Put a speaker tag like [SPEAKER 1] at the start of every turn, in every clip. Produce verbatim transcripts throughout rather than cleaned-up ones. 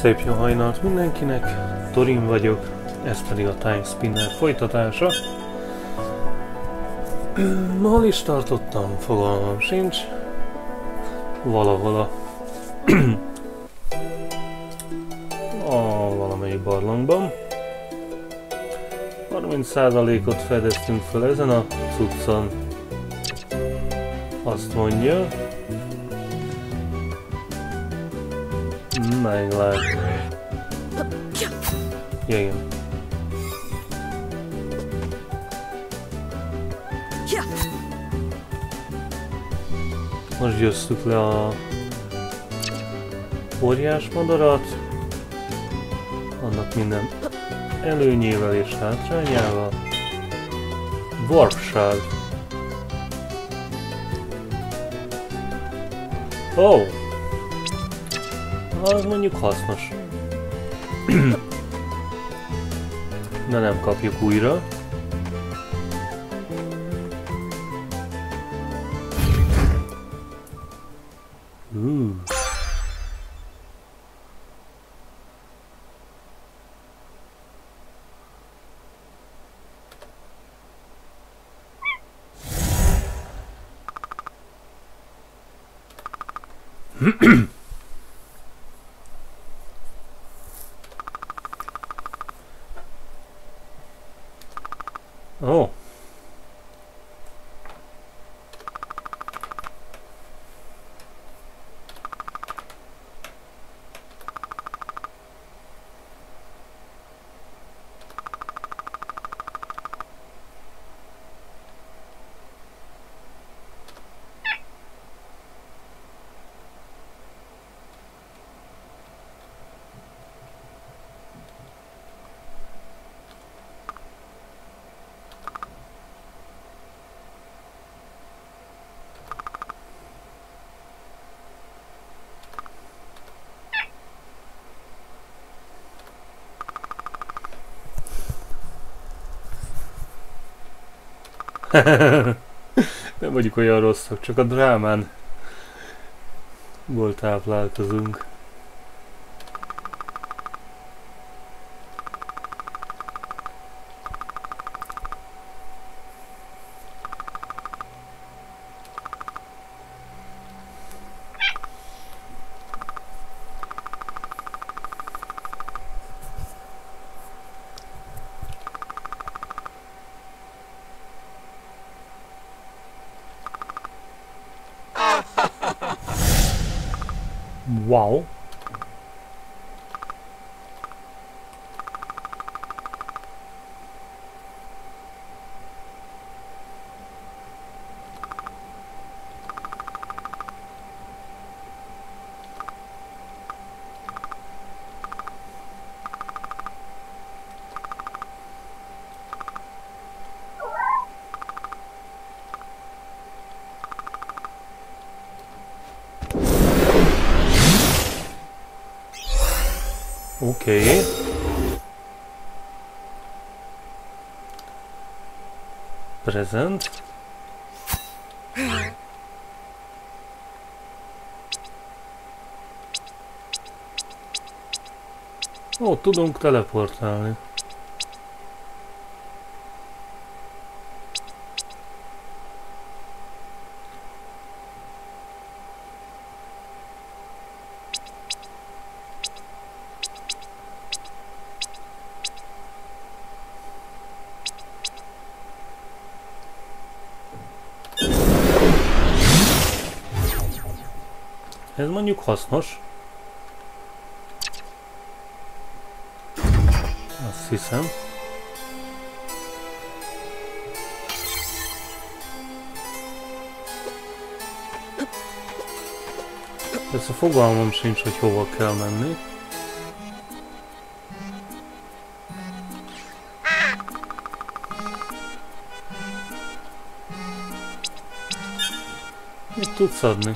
[SPEAKER 1] Szép jó hajnalt mindenkinek, Torin vagyok, ez pedig a Time Spinner folytatása. Hol is tartottam? Fogalmam sincs. Valahol a, a valamelyik barlangban. harminc százalékot fedeztünk fel ezen a cuccon. Azt mondja. Meglát. Jöjjön. Most győztük le a óriás madarat, annak minden előnyével és hátrányával. Warpság. Ó! Oh. Az mondjuk hasznos. De nem kapjuk újra. Uh. Oh. Nem vagyunk olyan rosszak, csak a drámán ból táplálkozunk. Wow. Oké. Okay. Present. Ó, tudunk teleportálni. Ez mondjuk hasznos. Azt hiszem. Ez a fogalmam sincs, hogy hova kell menni. Mit tudsz adni?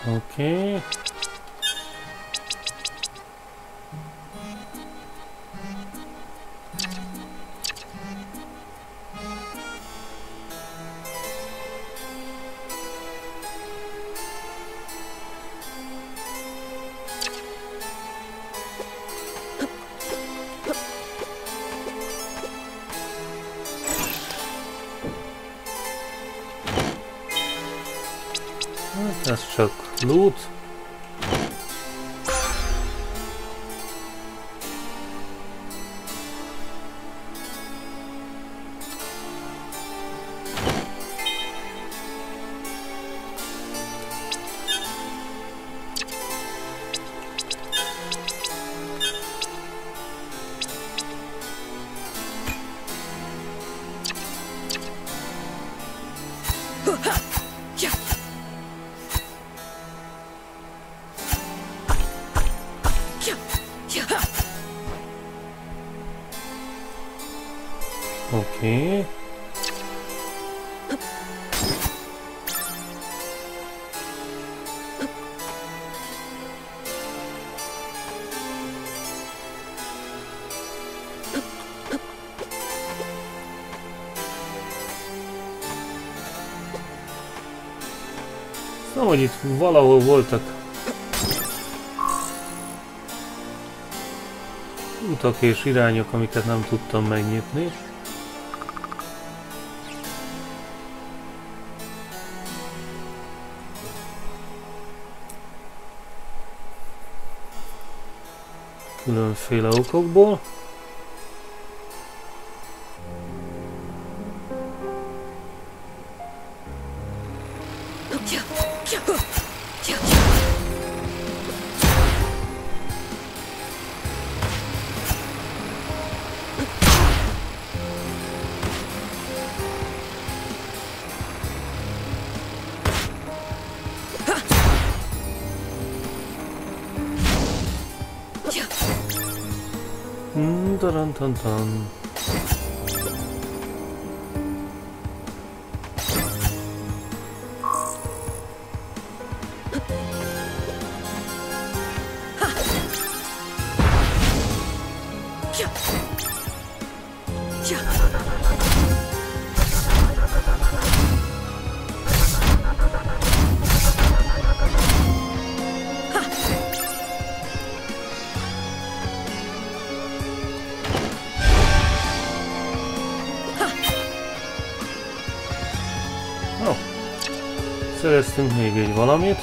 [SPEAKER 1] Oké. Okay. Hát ez csak loot. Oké. Szóval, hogy itt valahol voltak utak és irányok, amiket nem tudtam megnyitni. Különféle okokból. Hmm, taran tan tan. Szereztünk még egy valamit.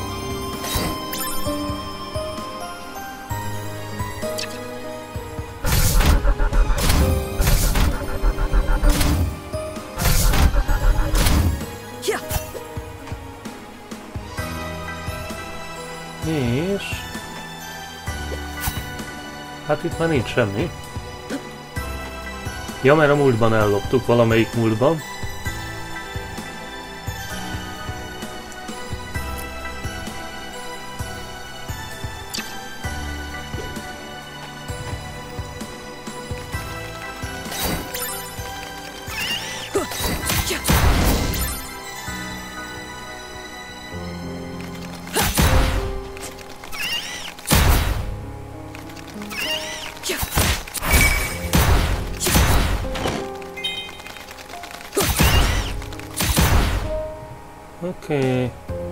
[SPEAKER 1] És... hát itt már nincs semmi. Ja, mert a múltban elloptuk, valamelyik múltban. Oké. Okay.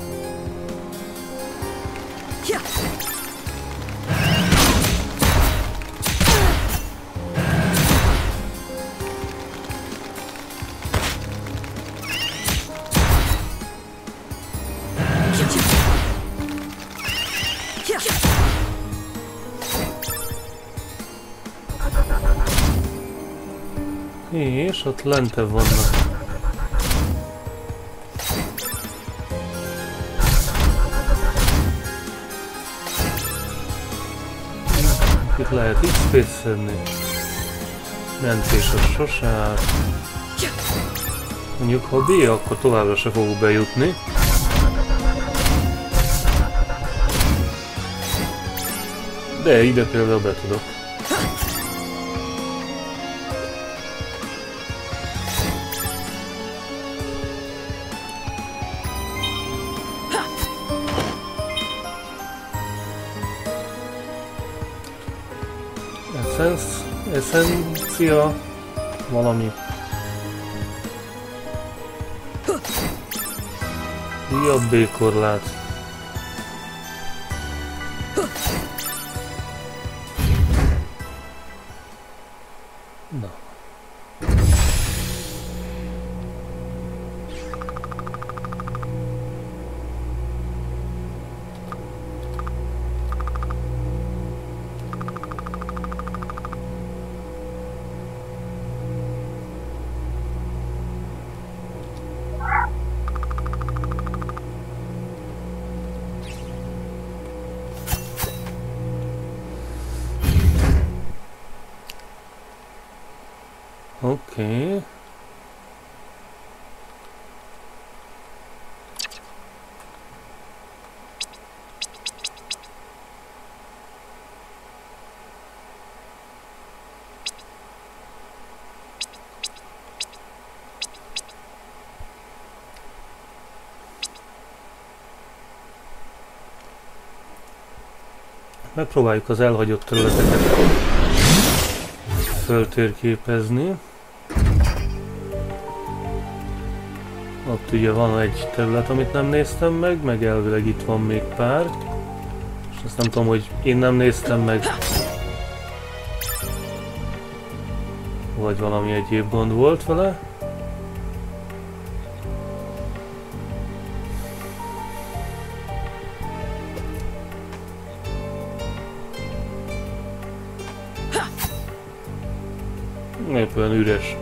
[SPEAKER 1] És ott lentebb vannak. Itt lehet iksz pét szedni. Mentés az sose árt. Mondjuk ha B, akkor továbbra se fogok bejutni. De ide például be tudok. Essence, essencia, valami. Újabb B-korlát. Na. Oké. Okay. Megpróbáljuk az elhagyott területeket föltérképezni. Ott ugye van egy terület, amit nem néztem meg, meg elvileg itt van még pár. És azt nem tudom, hogy én nem néztem meg, vagy valami egyéb gond volt vele. Épp olyan üres.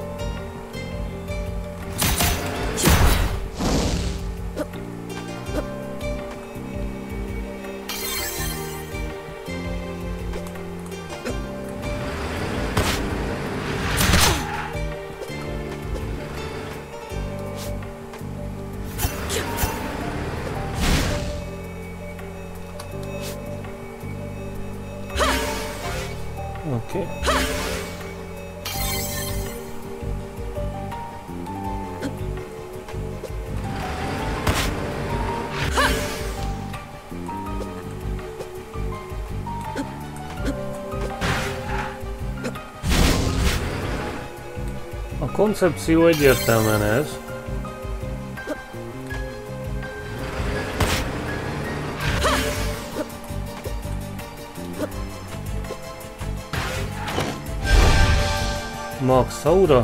[SPEAKER 1] Oké. Okay. A koncepció egyértelműen ez. Max Aura.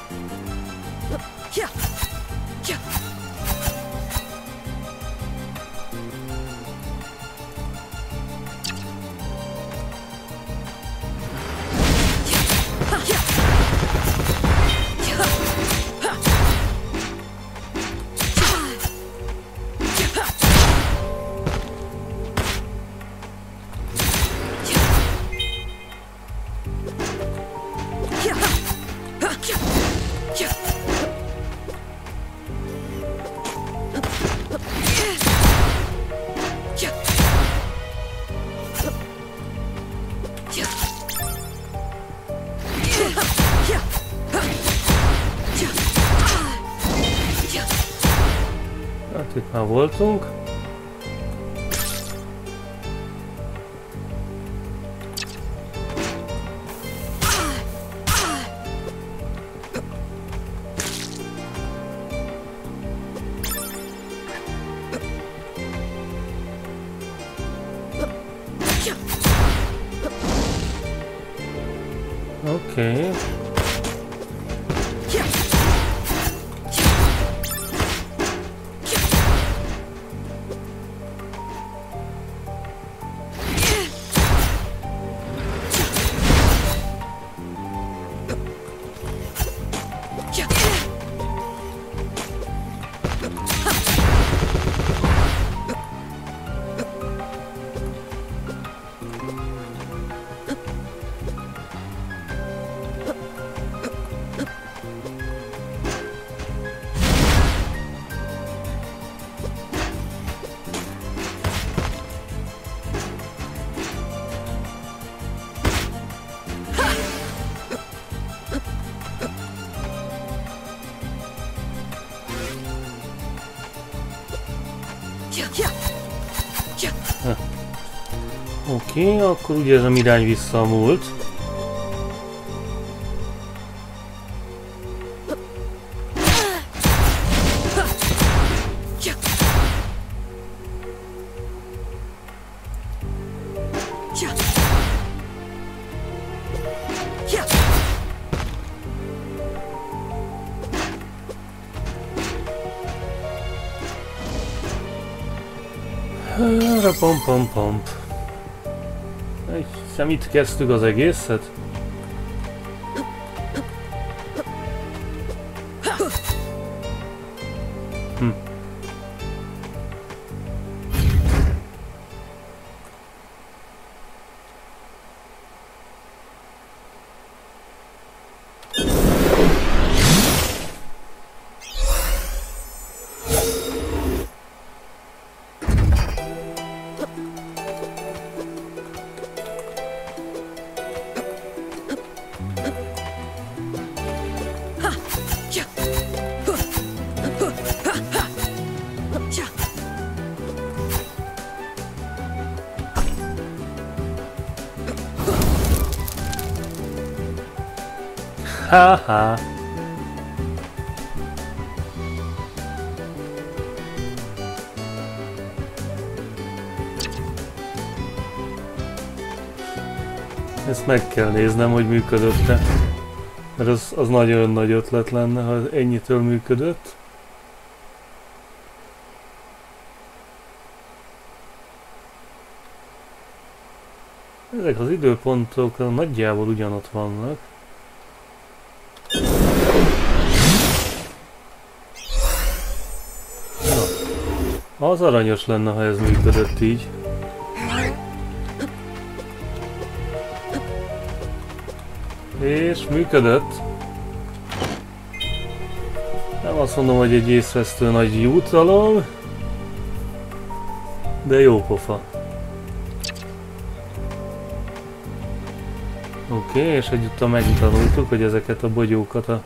[SPEAKER 1] Hát itt már voltunk. Oké. Okay. Oké, okay, akkor ugye ez a irány vissza a múlt. Pom pom pom. Hiszem itt kezdtük az egészet. Hm. Haha. Ezt meg kell néznem, hogy működött-e. Mert az, az nagyon nagy ötlet lenne, ha ennyitől működött. Ezek az időpontok nagyjából ugyanott vannak. Na, az aranyos lenne, ha ez működött így. És működött. Nem azt mondom, hogy egy észvesztő nagy jutalom, de jó pofa. Oké, okay, és egyúttal megtanultuk, hogy ezeket a bogyókat a...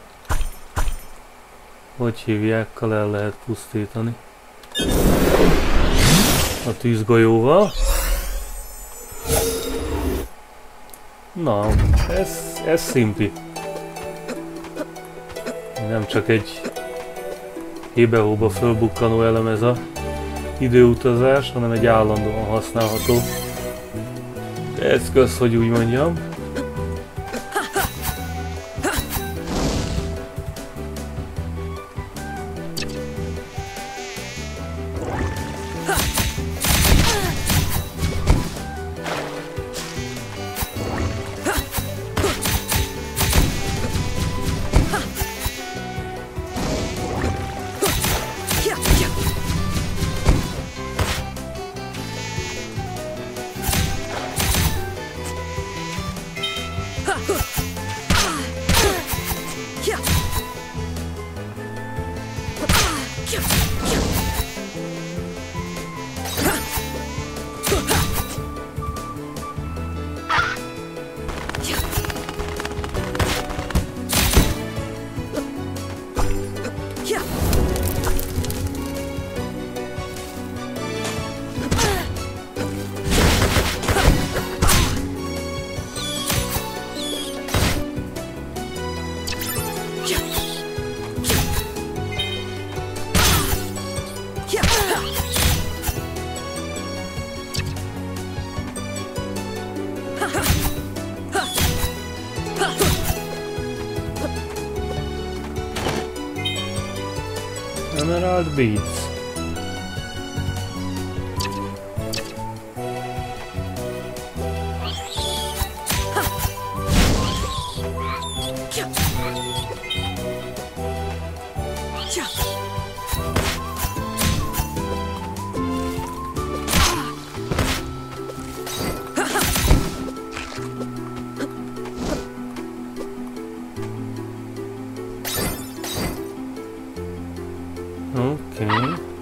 [SPEAKER 1] hogy hívjákkal el lehet pusztítani. A tűzgolyóval. Na, ez, ez szimpi. Nem csak egy hébe-hóba fölbukkanó elem ez a időutazás, hanem egy állandóan használható eszköz, hogy úgy mondjam. Emerald Beads. Okay.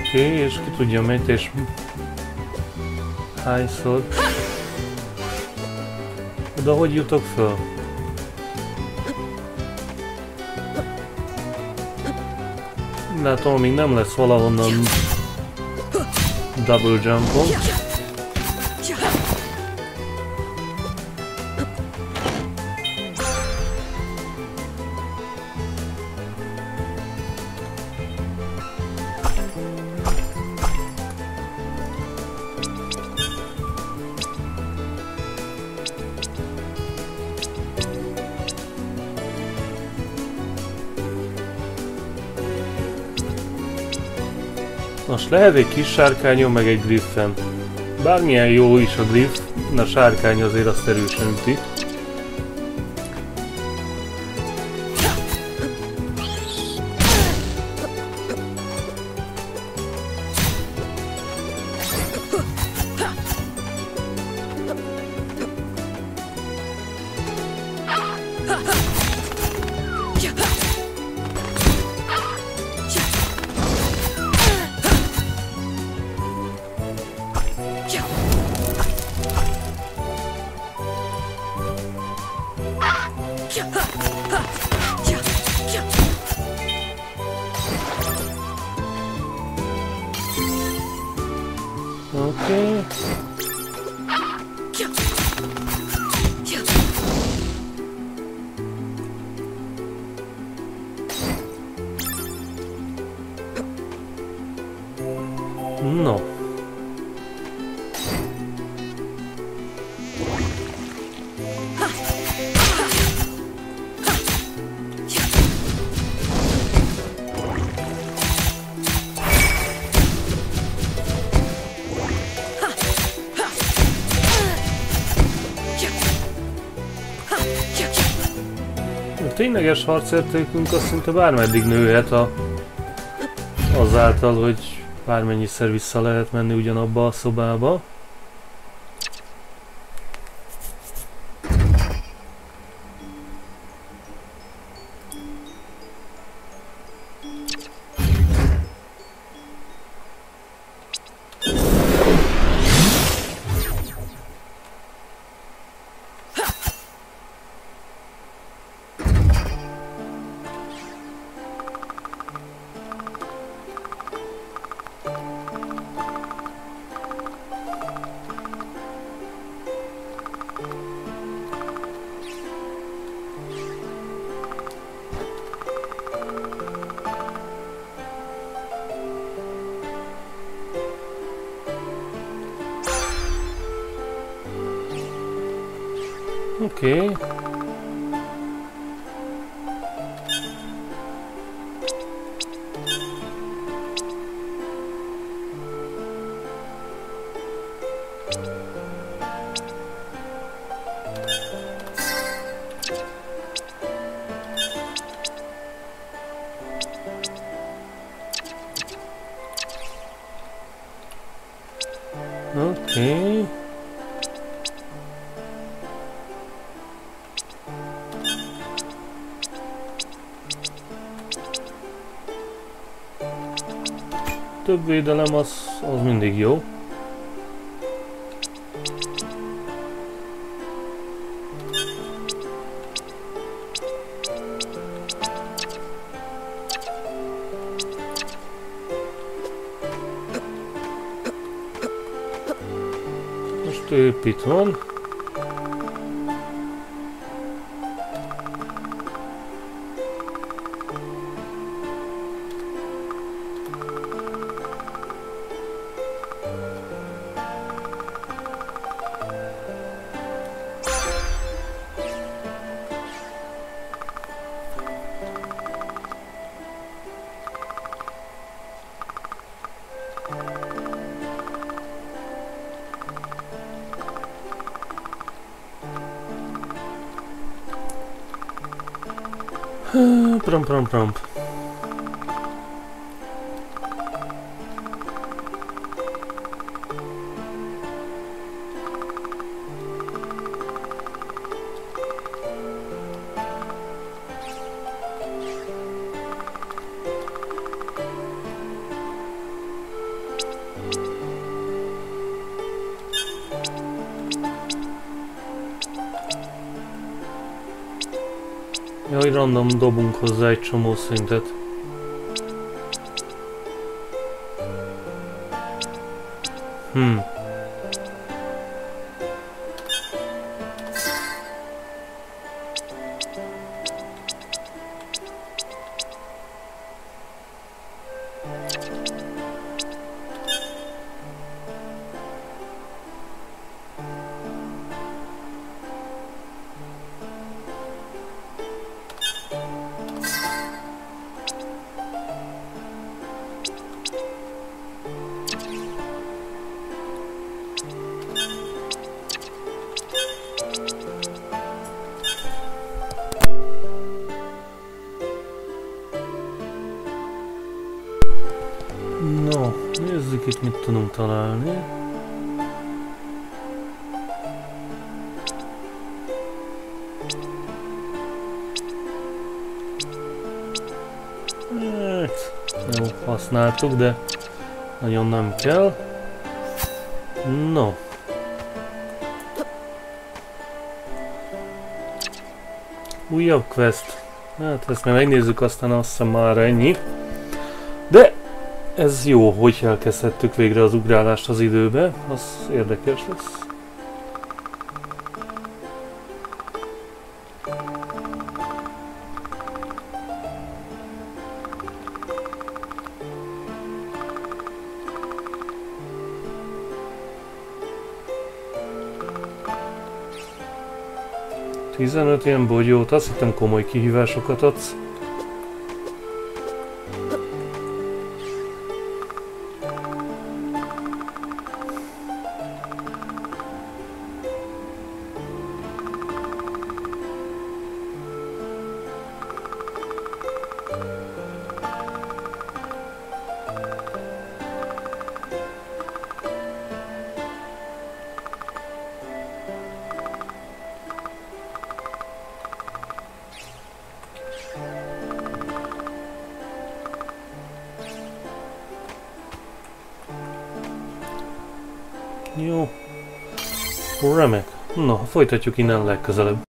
[SPEAKER 1] Oké, okay, és ki tudja mit és hányszor. De hogy jutok föl? Látom, még nem lesz valahonnan double jumpom. Most lehet egy kis sárkányon, meg egy griffen. Bármilyen jó is a griff, a sárkány azért azt erősen üti. Oké. No. A tényleges harcértékünk az szinte bármeddig nőhet a, azáltal, hogy bármennyiszer vissza lehet menni ugyanabba a szobába. Oké. Okay. Okay. Több védelem az, az mindig jó. Most épp itt van. Prom prom prom. Majd random dobunk hozzá egy csomó szintet. Hmm. No, nézzük itt mit tudunk találni. Hát, jó, használtuk, de nagyon nem kell. No. Újabb quest. Hát ezt már megnézzük, aztán azt hiszem már ennyi. De ez jó, hogy elkezdhettük végre az ugrálást az időbe, az érdekes lesz. tizenöt ilyen bogyót, azt hittem komoly kihívásokat adsz. Jó. Remek. Na, folytatjuk innen legközelebb.